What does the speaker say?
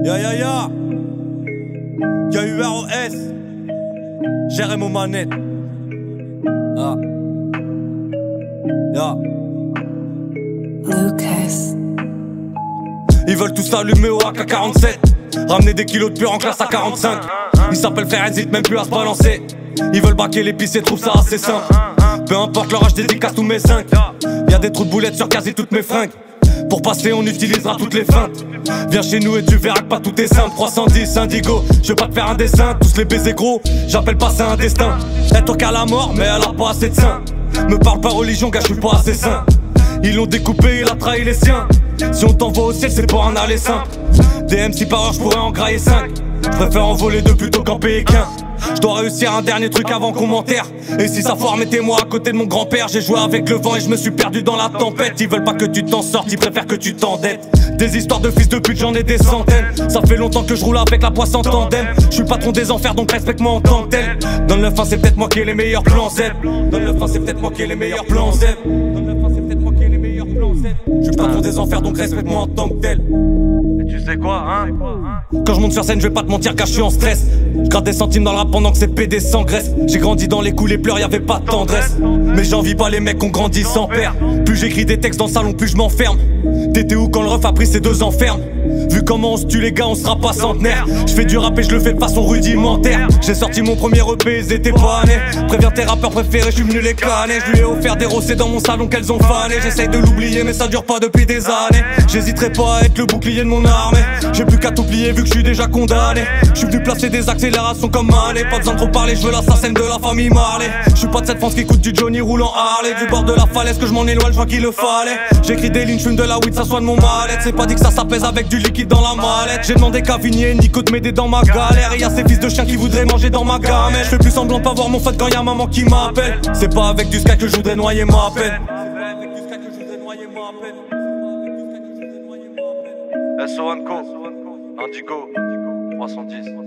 Ya ya ya KUROS Jérém aux manettes. Ah. Ya. Lucas. Ils veulent tous allumer au AK-47, ramener des kilos de pur en classe à 45. Ils s'appellent frère, hésitent même plus à se balancer. Ils veulent baquer l'épicier, trouvent ça assez simple. Peu importe leur âge, dédicace tous mes 5. Y'a des trous de boulettes sur quasi toutes mes fringues. Pour passer on utilisera toutes les feintes. Viens chez nous et tu verras que pas tout est simple. 310 indigo, je vais pas te faire un dessin. Tous les baisers gros, j'appelle pas ça un destin. Elle toque à la mort mais elle a pas assez de sein. Me parle pas religion gars, je suis pas assez sain. Ils l'ont découpé, il a trahi les siens. Si on t'envoie au ciel c'est pour un aller simple. Des MC par heure je pourrais en grailler 5. Je préfère en voler deux plutôt qu'en payer qu'un. Je dois réussir un dernier truc avant qu'on m'enterre. Et si ça foire, mettez-moi à côté de mon grand-père. J'ai joué avec le vent et je me suis perdu dans la tempête. Ils veulent pas que tu t'en sortes, ils préfèrent que tu t'endettes. Des histoires de fils de pute, j'en ai des centaines. Ça fait longtemps que je roule avec la poisse en tandem. Je suis le patron des enfers donc respecte-moi en tant que tel. Donne le fin, c'est peut-être moi qui ai les meilleurs plans Z. Donne le fin, c'est peut-être moi qui ai les meilleurs plans Z. Donne le fin, c'est peut-être moi qui ai les meilleurs plans Z. Je suis le patron des enfers donc respecte-moi en tant que tel. Tu sais quoi, hein? Quand je monte sur scène, je vais pas te mentir car je suis en stress. Je gratte des centimes dans le rap pendant que c'est PD sans graisse. J'ai grandi dans les coups, les pleurs, y'avait pas de tendresse. Mais j'envie pas les mecs qu'on grandit sans père. Plus j'écris des textes dans le salon, plus je m'enferme. T'étais où quand le ref a pris ses 2 enfermes? Vu comment on se tue les gars, on sera pas centenaire. Je fais du rap et je le fais de façon rudimentaire. J'ai sorti mon premier EP, ils étaient pas nés. Préviens tes rappeurs préférés, je suis venu les canner. Je lui ai offert des rossets dans mon salon qu'elles ont fané. J'essaye de l'oublier mais ça dure pas depuis des années. J'hésiterai pas à être le bouclier de mon armée. J'ai plus qu'à tout plier vu que je suis déjà condamné. Je suis venu placer des accélérations comme Marley. Pas besoin de trop parler, je veux l'assassin de la famille Marley. Je suis pas de cette France qui coûte du Johnny roulant Harley. Du bord de la falaise que je m'en éloigne, je crois qu'il le fallait. J'écris des lignes, je fume de la weed, ça soigne mon mal-être. C'est pas dit que ça s'apaise avec du liquide dans la mallette. J'ai demandé qu'à Vignier, Nico de m'aider dans ma galère. Et y'a ces fils de chiens qui voudraient manger dans ma gamelle. Je fais plus semblant de pas voir mon fat quand y'a maman qui m'appelle. C'est pas avec du sky que je voudrais noyer ma peine. SO Co, Indigo, 310.